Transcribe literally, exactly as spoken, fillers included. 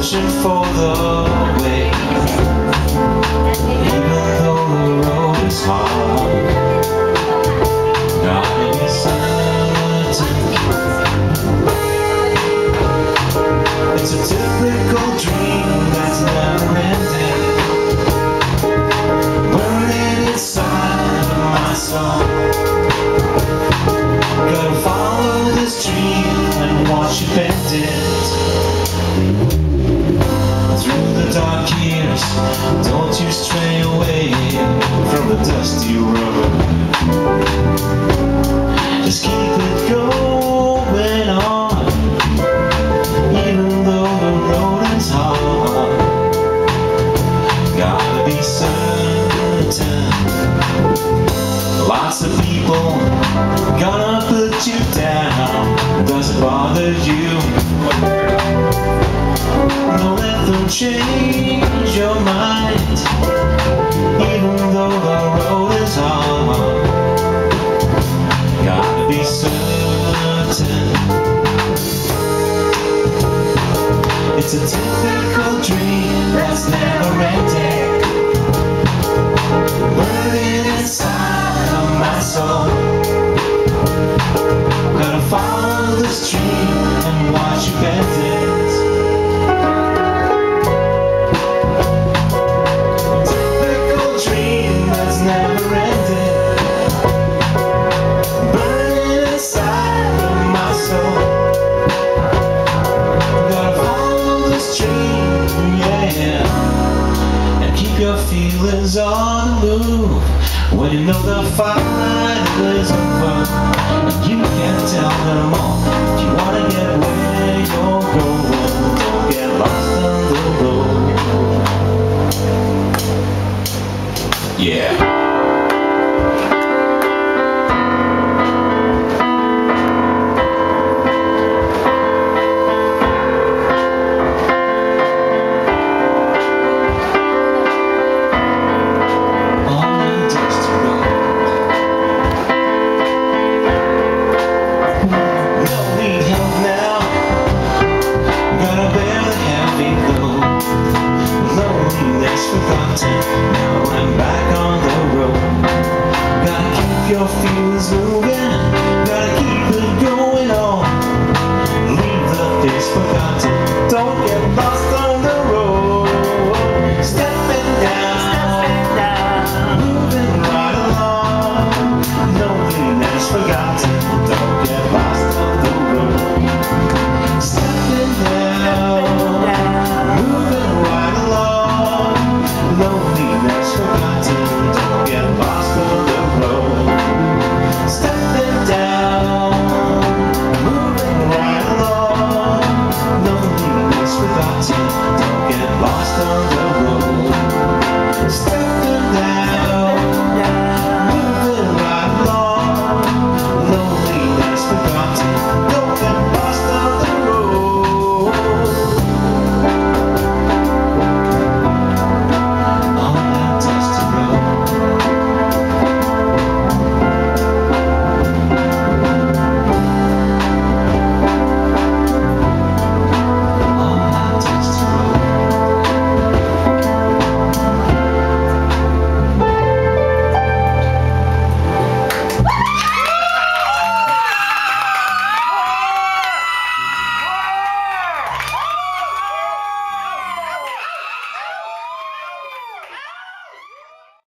searching for the way, even though the road is hard. Gotta be certain. It's a typical dream that's never ending, burning inside of my soul. Gotta follow this dream and watch you bend it. Through the dark years, don't you stray away from the dusty road. Just keep it going on, even though the road is hard. Gotta be certain. Lots of people gonna put you down. Does it bother you? Don't let them change your mind, even though the road is hard. Gotta be certain. It's a typical dream that's never ending, burning inside of my soul. Gotta follow this dream and watch you bend it. Typical dream that's never ending, burning inside of my soul. Gotta follow this dream, yeah, and keep your feelings on the move. When you know the fight is over, and you can't tell them all. If you wanna get where you're going, don't get lost on the road. Yeah. Now I'm back on the road. Gotta keep your feelings moving, gotta keep it going on. Leave the things forgotten, don't get lost on the road. Stepping down, moving right along. Loneliness forgotten, don't get lost on the road. Stepping down, moving right along. Loneliness forgotten, don't get lost on the road. Stepping down, moving right along. Loneliness forgotten, don't get lost on the road.